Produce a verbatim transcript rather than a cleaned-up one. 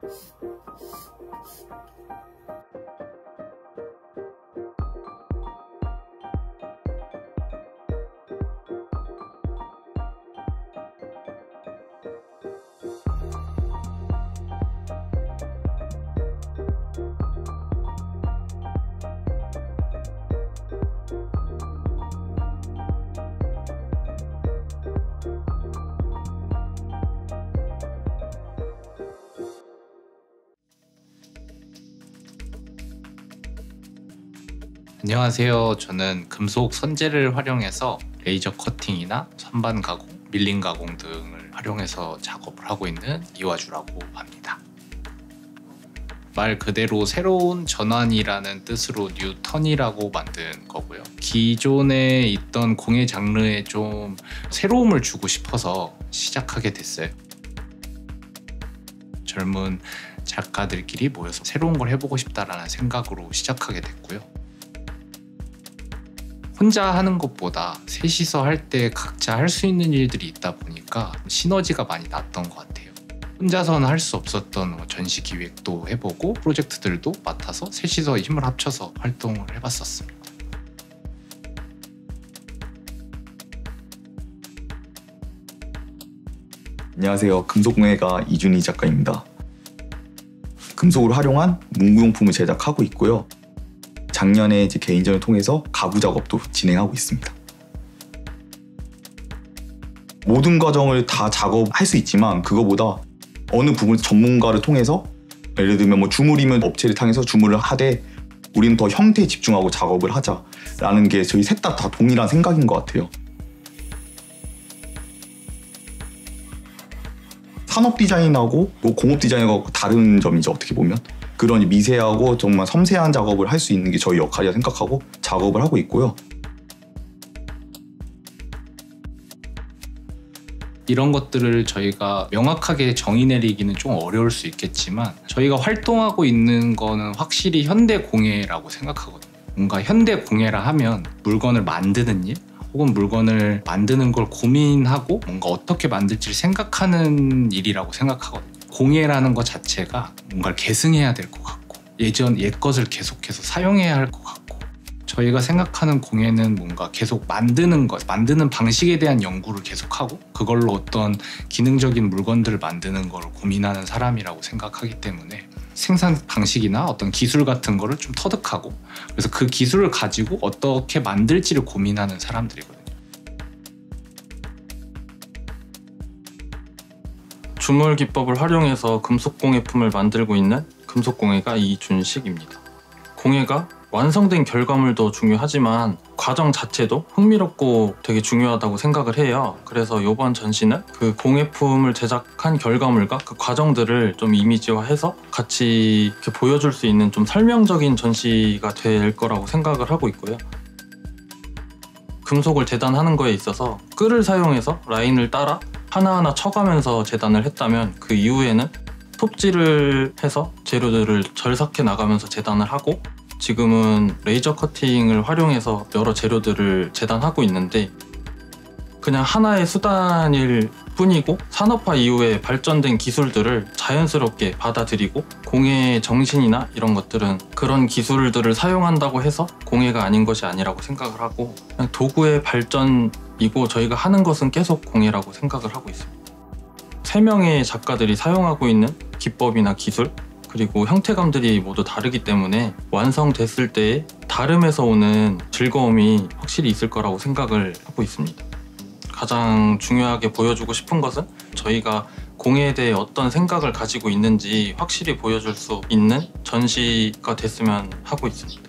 안녕하세요. 저는 금속 선재를 활용해서 레이저 커팅이나 선반 가공, 밀링 가공 등을 활용해서 작업을 하고 있는 이화주라고 합니다. 말 그대로 새로운 전환이라는 뜻으로 뉴턴이라고 만든 거고요. 기존에 있던 공예 장르에 좀 새로움을 주고 싶어서 시작하게 됐어요. 젊은 작가들끼리 모여서 새로운 걸 해보고 싶다라는 생각으로 시작하게 됐고요. 혼자 하는 것보다 셋이서 할 때 각자 할 수 있는 일들이 있다 보니까 시너지가 많이 났던 것 같아요. 혼자서는 할 수 없었던 전시 기획도 해보고 프로젝트들도 맡아서 셋이서 힘을 합쳐서 활동을 해봤었습니다. 안녕하세요. 금속공예가 이준희 작가입니다. 금속을 활용한 문구용품을 제작하고 있고요. 작년에 이제 개인전을 통해서 가구 작업도 진행하고 있습니다. 모든 과정을 다 작업할 수 있지만 그거보다 어느 부분 전문가를 통해서 예를 들면 뭐 주물이면 업체를 통해서 주물을 하되 우리는 더 형태에 집중하고 작업을 하자라는 게 저희 셋 다 다 동일한 생각인 것 같아요. 산업 디자인하고 뭐 공업 디자인하고 다른 점이죠. 어떻게 보면 그런 미세하고 정말 섬세한 작업을 할 수 있는 게 저희 역할이라 생각하고 작업을 하고 있고요. 이런 것들을 저희가 명확하게 정의 내리기는 좀 어려울 수 있겠지만 저희가 활동하고 있는 거는 확실히 현대 공예라고 생각하거든요. 뭔가 현대 공예라 하면 물건을 만드는 일 혹은 물건을 만드는 걸 고민하고 뭔가 어떻게 만들지를 생각하는 일이라고 생각하거든요. 공예라는 것 자체가 뭔가를 계승해야 될 것 같고 예전 옛 것을 계속해서 사용해야 할 것 같고 저희가 생각하는 공예는 뭔가 계속 만드는 것, 만드는 방식에 대한 연구를 계속하고 그걸로 어떤 기능적인 물건들을 만드는 걸 고민하는 사람이라고 생각하기 때문에 생산 방식이나 어떤 기술 같은 거를 좀 터득하고 그래서 그 기술을 가지고 어떻게 만들지를 고민하는 사람들이거든요. 주물 기법을 활용해서 금속 공예품을 만들고 있는 금속공예가 이준식입니다. 공예가 완성된 결과물도 중요하지만 과정 자체도 흥미롭고 되게 중요하다고 생각을 해요. 그래서 이번 전시는 그 공예품을 제작한 결과물과 그 과정들을 좀 이미지화해서 같이 이렇게 보여줄 수 있는 좀 설명적인 전시가 될 거라고 생각을 하고 있고요. 금속을 재단하는 거에 있어서 끌을 사용해서 라인을 따라 하나하나 쳐가면서 재단을 했다면 그 이후에는 톱질을 해서 재료들을 절삭해 나가면서 재단을 하고 지금은 레이저 커팅을 활용해서 여러 재료들을 재단하고 있는데 그냥 하나의 수단일 뿐이고 산업화 이후에 발전된 기술들을 자연스럽게 받아들이고 공예의 정신이나 이런 것들은 그런 기술들을 사용한다고 해서 공예가 아닌 것이 아니라고 생각을 하고 그냥 도구의 발전이고 저희가 하는 것은 계속 공예라고 생각을 하고 있습니다. 세 명의 작가들이 사용하고 있는 기법이나 기술 그리고 형태감들이 모두 다르기 때문에 완성됐을 때의 다름에서 오는 즐거움이 확실히 있을 거라고 생각을 하고 있습니다. 가장 중요하게 보여주고 싶은 것은 저희가 공예에 대해 어떤 생각을 가지고 있는지 확실히 보여줄 수 있는 전시가 됐으면 하고 있습니다.